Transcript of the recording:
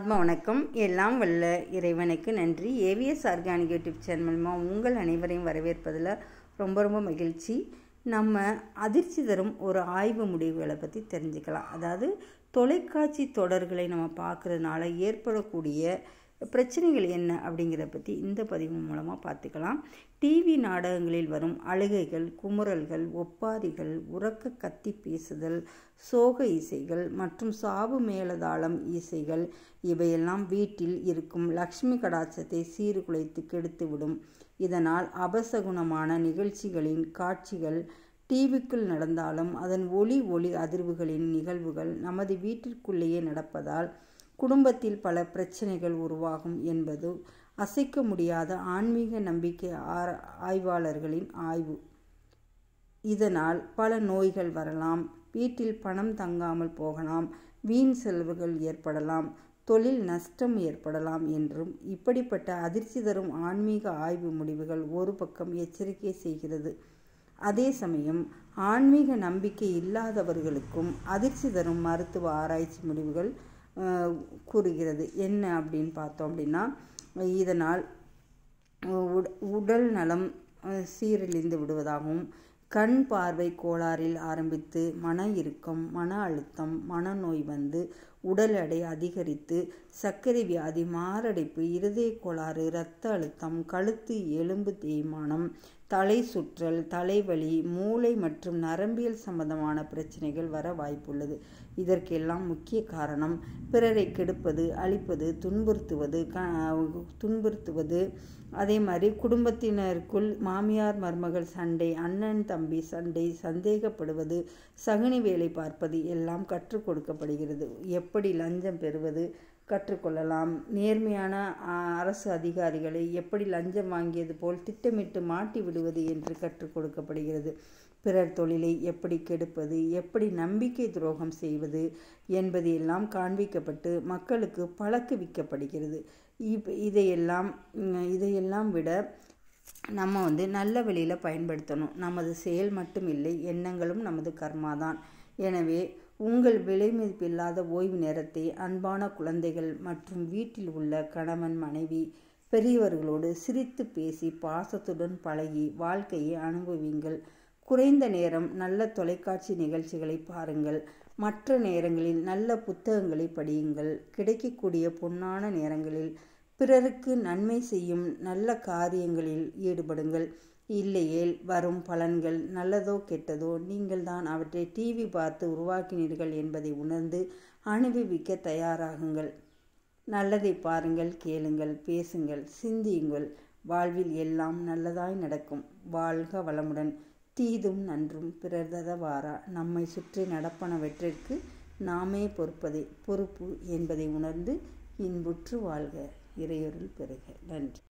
ஆத்ம வணக்கம். எல்லாம் வல்ல இறைவனுக்கு நன்றி. ஏவிஎஸ் ஆர்கானிக் யூடியூப் சேனல் மூலமாக உங்கள் அனைவரையும் வரவேற்பதில் ரொம்ப மகிழ்ச்சி. நம்ம அதிர்ச்சி தரும் ஒரு ஆய்வு முடிவுகளை பற்றி தெரிஞ்சுக்கலாம். அதாவது தொலைக்காட்சி தொடர்களை நம்ம பார்க்குறதுனால ஏற்படக்கூடிய பிரச்சனைகள் என்ன அப்படிங்கிறத பற்றி இந்த பதிவு மூலமாக பார்த்துக்கலாம். டிவி நாடகங்களில் வரும் அழுகைகள், குமுறல்கள், ஒப்பாரிகள், உரக்க கத்தி பேசுதல், சோக இசைகள் மற்றும் சாவு மேலதாளம் இசைகள் இவையெல்லாம் வீட்டில் இருக்கும் லக்ஷ்மி கடாட்சத்தை சீர்குலைத்து கெடுத்துவிடும். இதனால் அபசகுணமான நிகழ்ச்சிகளின் காட்சிகள் டிவிக்குள் நடந்தாலும் அதன் ஒளி அதிர்வுகளின் நிகழ்வுகள் நமது வீட்டிற்குள்ளேயே நடப்பதால் குடும்பத்தில் பல பிரச்சனைகள் உருவாகும் என்பது அசைக்க முடியாத ஆன்மீக நம்பிக்கை ஆய்வாளர்களின் ஆய்வு. இதனால் பல நோய்கள் வரலாம், வீட்டில் பணம் தங்காமல் போகலாம், வீண் செலவுகள் ஏற்படலாம், தொழில் நஷ்டம் ஏற்படலாம் என்றும் இப்படிப்பட்ட அதிர்ச்சி தரும் ஆன்மீக ஆய்வு முடிவுகள் ஒரு பக்கம் எச்சரிக்கை செய்கிறது. அதே சமயம் ஆன்மீக நம்பிக்கை இல்லாதவர்களுக்கும் அதிர்ச்சி தரும் மருத்துவ ஆராய்ச்சி முடிவுகள் கூறுகிறது. என்ன அப்படின்னு பார்த்தோம் அப்படின்னா, இதனால் உடல் நலம் சீரழிந்து விடுவதாகவும், கண் பார்வை கோளாறில் ஆரம்பித்து மன இறுக்கம், மன அழுத்தம், மனநோய் வந்து உடல் எடை அதிகரித்து சர்க்கரை வியாதி, மாரடைப்பு, இருதய கோளாறு, இரத்த அழுத்தம், கழுத்து எலும்பு தேய்மானம், தலை சுற்றல், தலைவலி, மூளை மற்றும் நரம்பியல் சம்பந்தமான பிரச்சனைகள் வர வாய்ப்புள்ளது. இதற்கெல்லாம் முக்கிய காரணம் பிறரை கெடுப்பது, அழிப்பது, துன்புறுத்துவது. அதே மாதிரி குடும்பத்தினருக்குள் மாமியார் மருமகள் சண்டை, அண்ணன் தம்பி சண்டை, சந்தேகப்படுவது, சகுனி வேலை பார்ப்பது எல்லாம் கற்றுக் கொடுக்கப்படுகிறது. எப்படி லஞ்சம் பெறுவது கற்றுக்கொள்ளலாம். நேர்மையான அரசு அதிகாரிகளை எப்படி லஞ்சம் வாங்கியது போல் திட்டமிட்டு மாட்டி விடுவது என்று கற்றுக் கொடுக்கப்படுகிறது. பிறர் தொழிலை எப்படி கெடுப்பது, எப்படி நம்பிக்கை துரோகம் செய்வது என்பது எல்லாம் காண்பிக்கப்பட்டு மக்களுக்கு பழக்குவிக்கப்படுகிறது. இதையெல்லாம் விட நம்ம நல்ல வழியில் பயன்படுத்தணும். நமது செயல் மட்டும் இல்லை, எண்ணங்களும் நமது கர்மாதான். எனவே உங்கள் விலைமதிப்பில்லாத ஓய்வு நேரத்தை அன்பான குழந்தைகள் மற்றும் வீட்டில் உள்ள கணவன், மனைவி, பெரியவர்களோடு சிரித்து பேசி பாசத்துடன் பழகி வாழ்க்கையை அனுபவியுங்கள். குறைந்த நேரம் நல்ல தொலைக்காட்சி நிகழ்ச்சிகளை பாருங்கள். மற்ற நேரங்களில் நல்ல புத்தகங்களை படியுங்கள். கிடைக்கக்கூடிய பொன்னான நேரங்களில் பிறருக்கு நன்மை செய்யும் நல்ல காரியங்களில் ஈடுபடுங்கள். இல்லையேல் வரும் பலன்கள் நல்லதோ கெட்டதோ நீங்கள் தான் அவற்றை டிவி பார்த்து உருவாக்கினீர்கள் என்பதை உணர்ந்து அனுபவிக்க தயாராகுங்கள். நல்லதை பாருங்கள், கேளுங்கள், பேசுங்கள், சிந்தியுங்கள். வாழ்வில் எல்லாம் நல்லதாய் நடக்கும். வாழ்க வளமுடன். தீதும் நன்றும் பிறர்தத வாரா. நம்மை சுற்றி நடப்பனவற்றிற்கு நாமே பொறுப்பு என்பதை உணர்ந்து இன்புற்று வாழ்க. இறையருள் பெறுக. நன்றி.